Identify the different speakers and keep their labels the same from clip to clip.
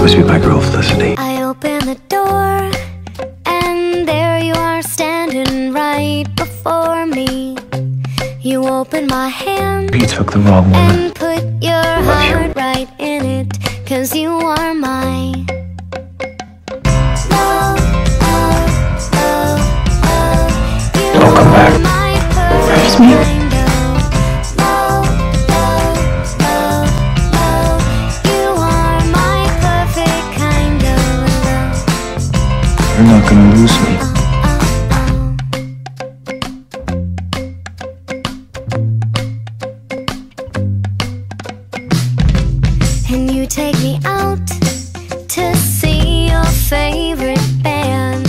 Speaker 1: always be my girl, Felicity.
Speaker 2: I open the door, and there you are standing right before me. You open my hand,
Speaker 1: You took the wrong woman.
Speaker 2: and put your heart right in it, 'cause you are my love, love, love, love. You
Speaker 1: Don't come back.
Speaker 2: are my
Speaker 1: Where's
Speaker 2: perfect
Speaker 1: me?
Speaker 2: kind of love, love, love, love. You are my perfect kind of love.
Speaker 1: You're not gonna lose me.
Speaker 2: And you take me out to see your favorite band,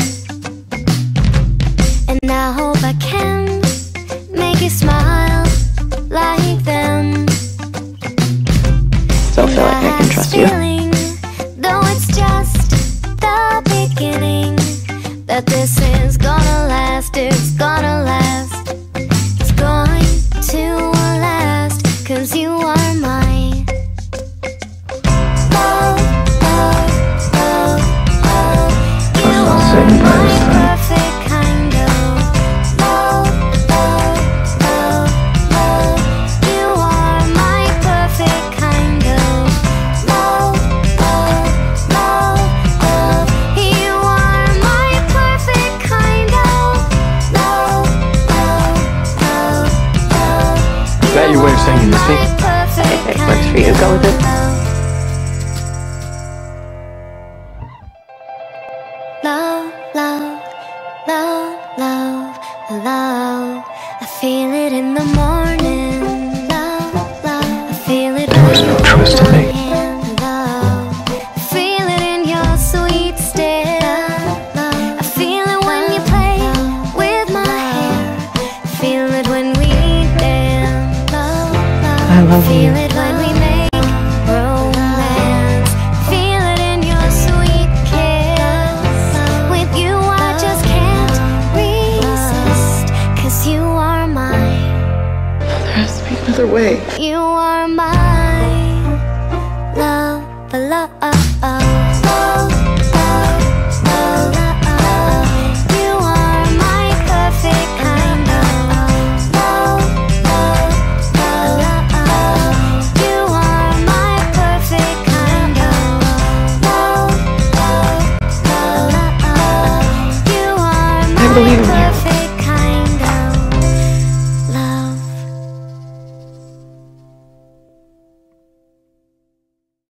Speaker 2: and I hope I can make you smile like them.
Speaker 3: Still feel like I can trust you.
Speaker 2: Feeling, though it's just the beginning, that this is gonna last, it's gonna last, it's going to last, 'cause you are mine. Love, love, love, love. You
Speaker 1: not saying
Speaker 2: are
Speaker 1: bye
Speaker 2: my
Speaker 1: this time.
Speaker 2: perfect kind of love, love, love, love. You are my perfect kind of love, love, love, love. You are my perfect kind of love, love, love, love.
Speaker 1: Is that your way of saying you miss me?
Speaker 3: If it works for you, go with it.
Speaker 2: Love, love, love, love, love. I feel it in the morning. Love, love. I feel it
Speaker 1: There was no choice to make.
Speaker 2: Love. I feel it in your sweet stare. I feel it when you play with my hair. I feel it when we dance. Love, love.
Speaker 3: I love
Speaker 2: Feel
Speaker 3: you.
Speaker 2: it when we make romance. Feel it in your sweet kiss. With you I just can't resist, 'cause you are mine.
Speaker 3: There has to be another way.
Speaker 2: You are my love, love.